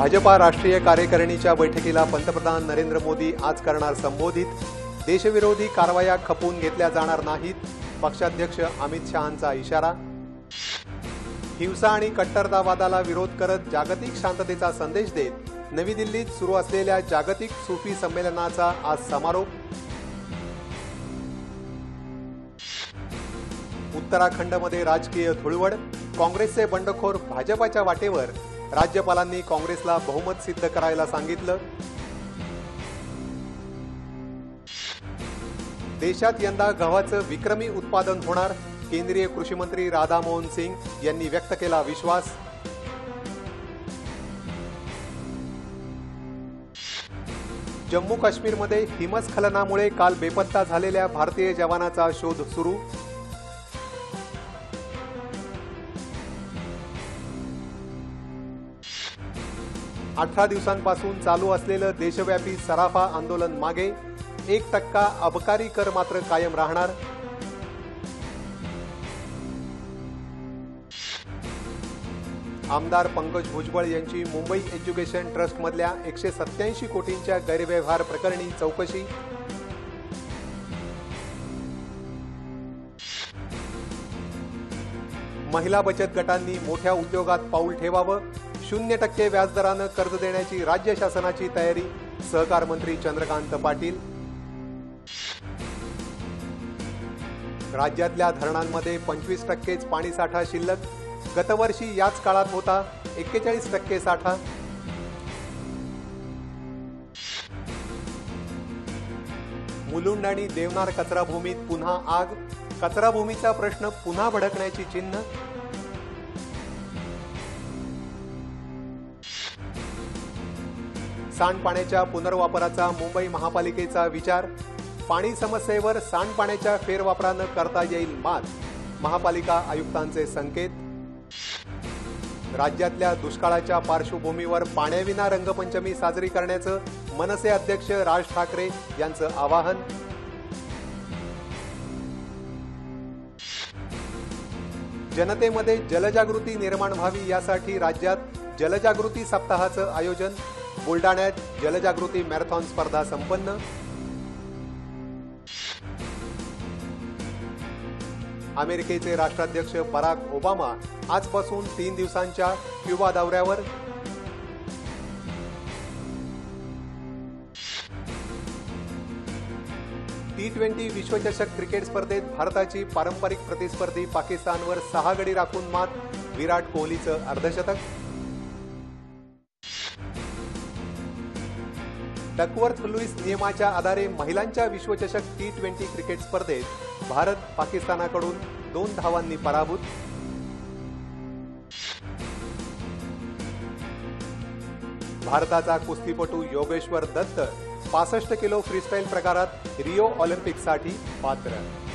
भाजपा राष्ट्रीय कार्यकारिणीच्या बैठकीला पंतप्रधान नरेंद्र मोदी आज करणार संबोधित। देशविरोधी कारवाया खपवून घेतल्या जाणार नाहीत, पक्षाध्यक्ष अमित शहांचा इशारा। हिंसा आणि कट्टरतावादाला विरोध करत जागतिक शांततेचा संदेश देत नवी दिल्लीत सुरू असलेल्या जागतिक सुफी संमेलनाचा आज समारोप। उत्तराखंडमध्ये राजकीय धुळवड, काँग्रेसचे बंडखोर भाजपाच्या वाटेवर, राज्यपालांनी काँग्रेसला बहुमत सिद्ध करायला सांगितलं। देशात यंदा गव्हाचं विक्रमी उत्पादन होणार, केंद्रीय कृषी मंत्री राधा मोहन सिंग यांनी व्यक्त केला विश्वास। जम्मू काश्मीरमध्ये हिमस्खलनामुळे काल बेपत्ता झालेल्या भारतीय जवानाचा शोध सुरू। अठरा दिवसांपासून चालू असलेलं देशव्यापी सराफा आंदोलन मागे, 1% अबकारी कर मात्र कायम राहणार। आमदार पंकज भुजबळ यांची मुंबई एज्युकेशन ट्रस्टमधल्या 187 कोटींच्या गैरव्यवहार प्रकरणी चौकशी। महिला बचत गटांनी मोठ्या उद्योगात पाऊल ठेवावं, 0% व्याजदरानं कर्ज देण्याची राज्य शासनाची तयारी, सहकार मंत्री चंद्रकांत पाटील। राज्यातल्या धरणांमध्ये 25%च पाणीसाठा शिल्लक, गतवर्षी याच काळात होता 41% साठा। मुलुंड आणि देवनार कचराभूमीत पुन्हा आग, कचराभूमीचा प्रश्न पुन्हा भडकण्याची चिन्ह। सांडपाण्याच्या पुनर्वापराचा मुंबई महापालिकेचा विचार, पाणी समस्येवर सांडपाण्याच्या फेरवापरानं करता येईल मात, महापालिका आयुक्तांचे संकेत। राज्यातल्या दुष्काळाच्या पार्श्वभूमीवर पाण्याविना रंगपंचमी साजरी करण्याचं मनसे अध्यक्ष राज ठाकरे यांचं आवाहन। जनतेमध्ये जलजागृती निर्माण व्हावी यासाठी राज्यात जलजागृती सप्ताहाचं आयोजन, बुलडाण्यात जलजागृती मॅरेथॉन स्पर्धा संपन्न। अमेरिकेचे राष्ट्राध्यक्ष बराक ओबामा आजपासून 3 दिवसांच्या क्युबा दौऱ्यावर। T20 विश्वचषक क्रिकेट स्पर्धेत भारताची पारंपरिक प्रतिस्पर्धी पाकिस्तानवर 6 गडी राखून मात, विराट कोहलीचं अर्धशतक। डकवर्थ लुईस नियमाच्या आधारे महिलांच्या विश्वचषक T20 क्रिकेट स्पर्धेत भारत पाकिस्तानाकडून 2 धावांनी पराभूत। भारताचा कुस्तीपटू योगेश्वर दत्त 65 किलो फ्रीस्टाईल प्रकारात रिओ ऑलिम्पिकसाठी पात्र।